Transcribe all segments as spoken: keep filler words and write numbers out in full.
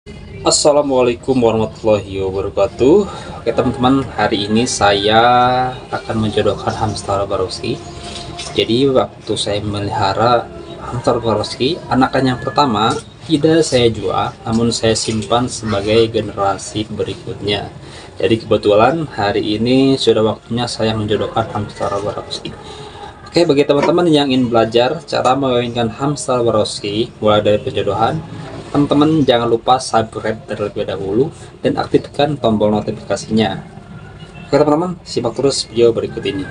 Assalamualaikum warahmatullahi wabarakatuh. Oke teman-teman, hari ini saya akan menjodohkan hamster Swarovski. Jadi waktu saya memelihara hamster Swarovski, anakan yang pertama tidak saya jual, namun saya simpan sebagai generasi berikutnya. Jadi kebetulan hari ini sudah waktunya saya menjodohkan hamster Swarovski. Oke, bagi teman-teman yang ingin belajar cara mengawinkan hamster Swarovski mulai dari penjodohan, teman-teman jangan lupa subscribe terlebih dahulu dan aktifkan tombol notifikasinya. Oke teman-teman, simak terus video berikut ini.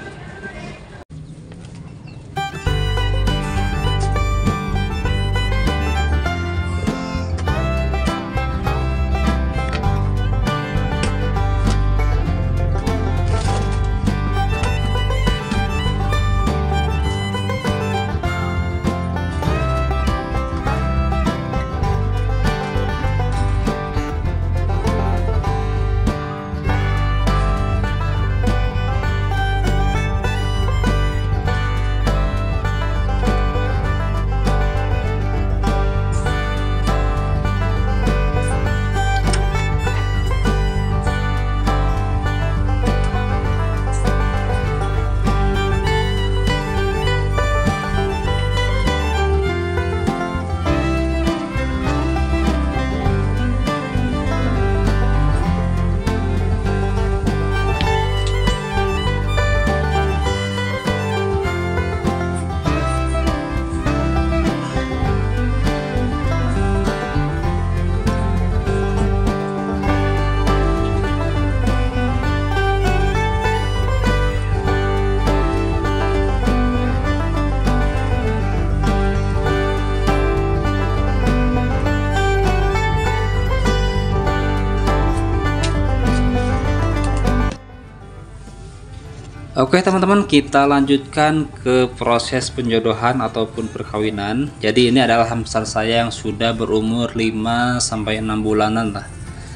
Oke teman-teman, kita lanjutkan ke proses penjodohan ataupun perkawinan. Jadi ini adalah hamster saya yang sudah berumur lima sampai enam bulanan lah.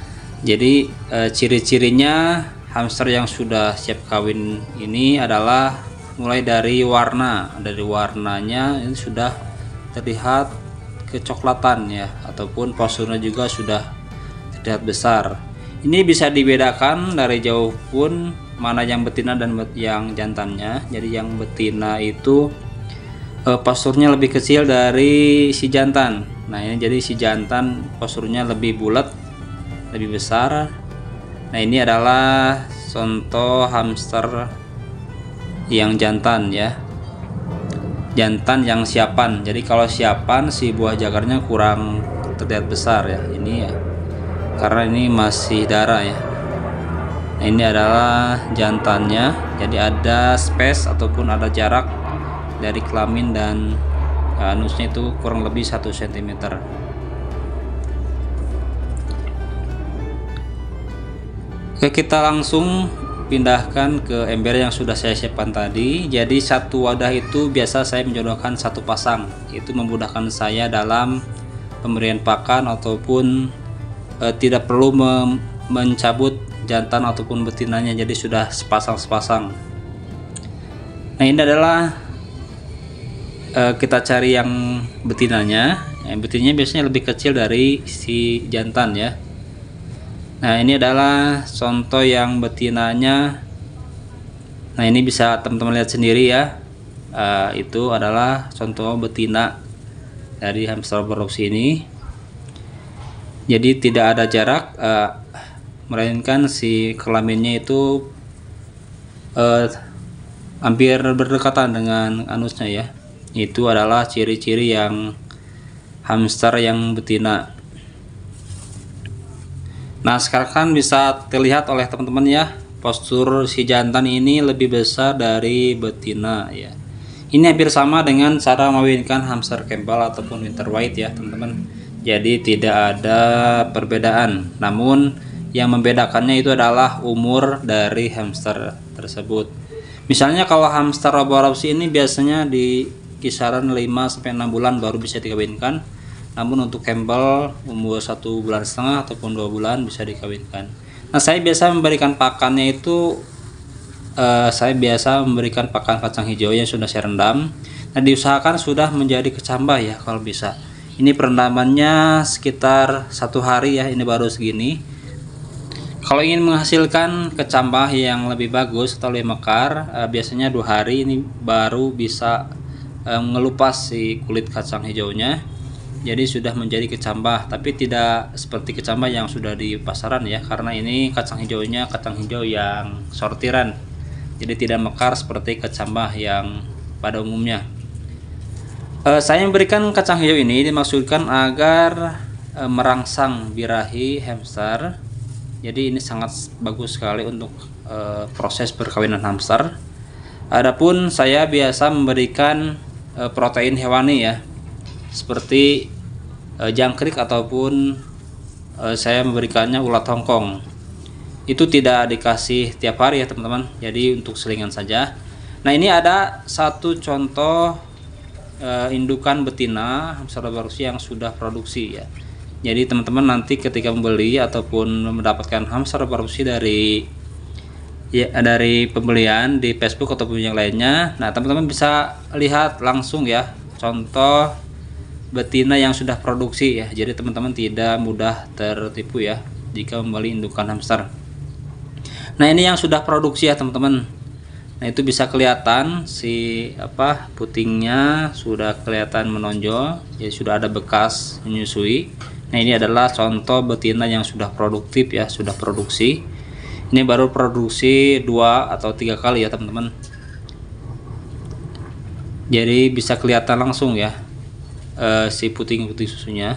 Jadi e, ciri-cirinya hamster yang sudah siap kawin ini adalah mulai dari warna. Dari warnanya ini sudah terlihat kecoklatan ya, ataupun posturnya juga sudah terlihat besar. Ini bisa dibedakan dari jauh pun mana yang betina dan yang jantannya. Jadi yang betina itu eh, posturnya lebih kecil dari si jantan. Nah ini jadi si jantan posturnya lebih bulat, lebih besar. Nah ini adalah contoh hamster yang jantan ya, jantan yang siapan. Jadi kalau siapan si buah jagarnya kurang terlihat besar ya, ini ya, karena ini masih darah ya. Nah, ini adalah jantannya, jadi ada space ataupun ada jarak dari kelamin dan anusnya itu kurang lebih satu sentimeter. Oke, kita langsung pindahkan ke ember yang sudah saya siapkan tadi. Jadi satu wadah itu biasa saya menjodohkan satu pasang, itu memudahkan saya dalam pemberian pakan ataupun eh, tidak perlu mencabut jantan ataupun betinanya, jadi sudah sepasang-sepasang. Nah ini adalah uh, kita cari yang betinanya. Yang betinanya biasanya lebih kecil dari si jantan ya. Nah ini adalah contoh yang betinanya. Nah ini bisa teman-teman lihat sendiri ya, uh, itu adalah contoh betina dari hamster Swarovski ini. Jadi tidak ada jarak, uh, melainkan si kelaminnya itu eh, hampir berdekatan dengan anusnya ya. Itu adalah ciri-ciri yang hamster yang betina. Nah sekarang kan bisa terlihat oleh teman-teman ya, postur si jantan ini lebih besar dari betina ya. Ini hampir sama dengan cara mengawinkan hamster Campbell ataupun winter white ya teman-teman. Jadi tidak ada perbedaan, namun yang membedakannya itu adalah umur dari hamster tersebut. Misalnya kalau hamster Swarovski ini biasanya di kisaran lima sampai enam bulan baru bisa dikawinkan. Namun untuk Campbell umur satu bulan setengah ataupun dua bulan bisa dikawinkan. Nah, saya biasa memberikan pakannya itu eh, saya biasa memberikan pakan kacang hijau yang sudah saya rendam. Nah, diusahakan sudah menjadi kecambah ya kalau bisa. Ini perendamannya sekitar satu hari ya, ini baru segini. Kalau ingin menghasilkan kecambah yang lebih bagus atau lebih mekar, eh, biasanya dua hari ini baru bisa eh, ngelupas si kulit kacang hijaunya. Jadi sudah menjadi kecambah, tapi tidak seperti kecambah yang sudah di pasaran ya, karena ini kacang hijaunya kacang hijau yang sortiran. Jadi tidak mekar seperti kecambah yang pada umumnya. Uh, saya memberikan kacang hijau ini dimaksudkan agar uh, merangsang birahi hamster. Jadi ini sangat bagus sekali untuk uh, proses perkawinan hamster. Adapun saya biasa memberikan uh, protein hewani ya, seperti uh, jangkrik ataupun uh, saya memberikannya ulat Hongkong. Itu tidak dikasih tiap hari ya teman-teman, jadi untuk selingan saja. Nah, ini ada satu contoh Uh, indukan betina hamster reproduksi yang sudah produksi ya. Jadi teman-teman nanti ketika membeli ataupun mendapatkan hamster reproduksi dari ya dari pembelian di Facebook ataupun yang lainnya, nah teman-teman bisa lihat langsung ya contoh betina yang sudah produksi ya. Jadi teman-teman tidak mudah tertipu ya jika membeli indukan hamster. Nah, ini yang sudah produksi ya teman-teman. Nah, itu bisa kelihatan si apa putingnya sudah kelihatan menonjol, jadi sudah ada bekas menyusui. Nah, ini adalah contoh betina yang sudah produktif ya, sudah produksi. Ini baru produksi dua atau tiga kali ya teman-teman. Jadi bisa kelihatan langsung ya eh, si puting-puting susunya.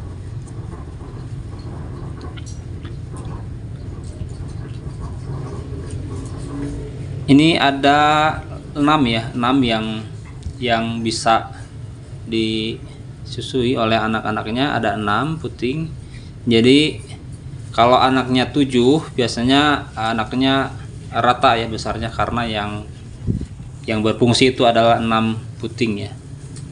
Ini ada enam ya, enam yang yang bisa disusui oleh anak-anaknya, ada enam puting. Jadi kalau anaknya tujuh biasanya anaknya rata ya besarnya, karena yang yang berfungsi itu adalah enam puting ya.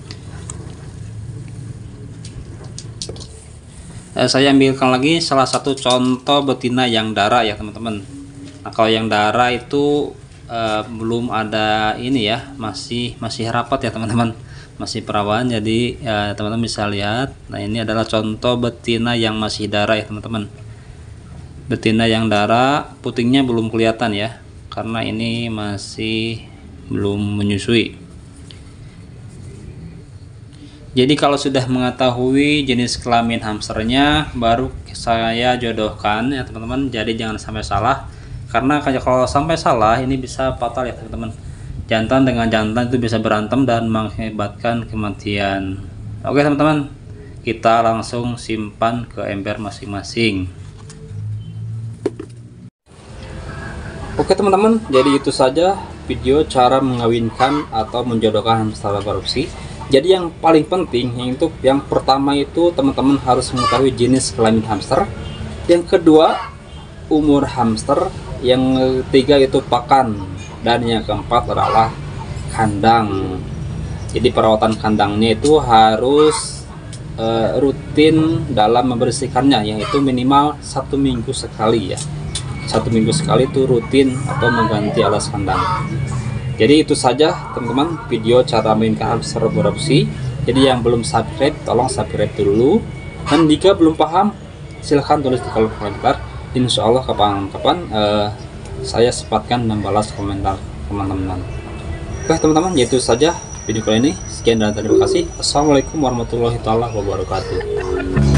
Eh, saya ambilkan lagi salah satu contoh betina yang darah ya teman-teman. Nah, kalau yang darah itu Uh, belum ada ini ya, masih masih rapat ya teman-teman, masih perawan. Jadi ya, teman-teman bisa lihat. Nah, ini adalah contoh betina yang masih darah ya teman-teman. Betina yang darah putingnya belum kelihatan ya, karena ini masih belum menyusui. Jadi kalau sudah mengetahui jenis kelamin hamsternya, baru saya jodohkan ya teman-teman. Jadi jangan sampai salah, karena kalau sampai salah ini bisa fatal ya teman-teman. Jantan dengan jantan itu bisa berantem dan mengakibatkan kematian. Oke teman-teman, kita langsung simpan ke ember masing-masing. Oke teman-teman, jadi itu saja video cara mengawinkan atau menjodohkan hamster reproduksi. Jadi yang paling penting yaitu yang pertama itu teman-teman harus mengetahui jenis kelamin hamster. Yang kedua, umur hamster. Yang ketiga itu pakan, dan yang keempat adalah kandang. Jadi perawatan kandangnya itu harus e, rutin dalam membersihkannya, yaitu minimal satu minggu sekali ya. Satu minggu sekali itu rutin atau mengganti alas kandang. Jadi itu saja teman-teman video cara memainkan hamster reproduksi. Jadi yang belum subscribe tolong subscribe dulu, dan jika belum paham silahkan tulis di kolom komentar. Insya Allah kapan-kapan uh, saya sempatkan membalas komentar teman-teman. Oke teman-teman, itu saja video kali ini. Sekian dan terima kasih. Assalamualaikum warahmatullahi wabarakatuh.